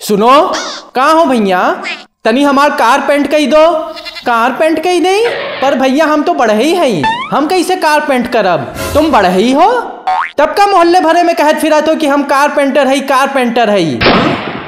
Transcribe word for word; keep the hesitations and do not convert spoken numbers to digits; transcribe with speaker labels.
Speaker 1: सुनो, कहाँ हो भैया? तनी हमार कार पेंट कई दो। कार पेंट कई नहीं? पर भैया हम तो बढ़े ही हैं, हम कैसे कार पेंट करब? तुम बढ़े ही हो, तब का मोहल्ले भरे में कहत फिरत हो कि हम कारपेंटर है कारपेंटर है।